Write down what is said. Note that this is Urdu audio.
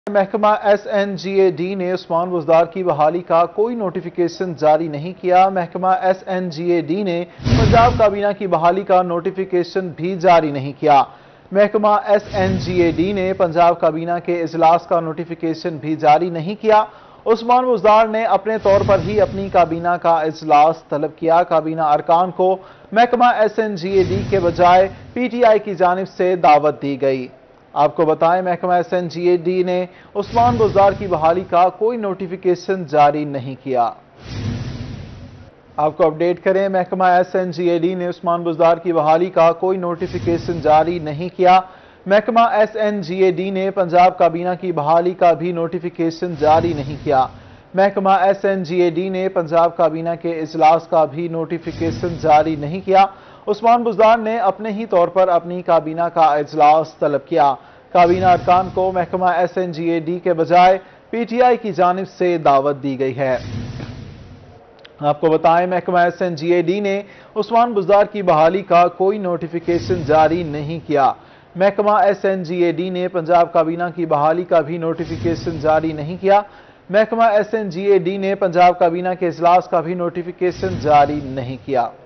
محکمہ S N G A D نے عثمان بزدار کی بحالی کا کوئی نوٹیفیکیشن جاری نہیں کیا۔ محکمہ S N G A D نے پنجاب کابینہ کی بحالی کا نوٹیفیکیشن بھی جاری نہیں کیا۔ محکمہ S N G A D نے پنجاب کابینہ کے اجلاس کا نوٹیفیکیشن بھی جاری نہیں کیا۔ عثمان بزدار نے اپنے طور پر ہی اپنی کابینہ کا اجلاس طلب کیا۔ کابینہ ارکان کو محکمہ S N G A D کے بجائے پی ٹی آئی کی جانب سے دعوت دی گئی۔ آپ کو بتائیں محکمہ S N G A D نے عثمان بزدار کی بحالی کا کوئی نوٹیفیکیشن جاری نہیں کیا۔ آپ کو اپڈیٹ کریں، محکمہ S N G A D نے عثمان بزدار کی بحالی کا کوئی نوٹیفیکیشن جاری نہیں کیا۔ محکمہ S N G A D نے پنجاب کابینہ کی بحالی کا بھی نوٹیفیکیشن جاری نہیں کیا۔ محکمہ S N G A D نے پنجاب کابینہ کے اجلاس کا بھی نوٹیفیکیشن جاری نہیں کیا۔ عثمان بزدار نے اپنے ہی طور پر اپنی کابینہ کا اجلاس طلب کیا۔ کابینہ ارکان کو محکمہ S N G A D کے بجائے پی ٹی آئی کی جانب سے دعوت دی گئی ہے۔ آپ کو بتائیں محکمہ S N G A D نے عثمان بزدار کی بحالی کا کوئی نوٹیفیکیشن جاری نہیں کیا۔ محکمہ S N G A D نے پنجاب کابینہ کی بحالی کا بھی نوٹیفیکیشن جاری نہیں کیا۔ محکمہ S N G A D نے پنجاب کابینہ کے اجلاس کا بھی نوٹیفیکیشن جاری نہیں کیا۔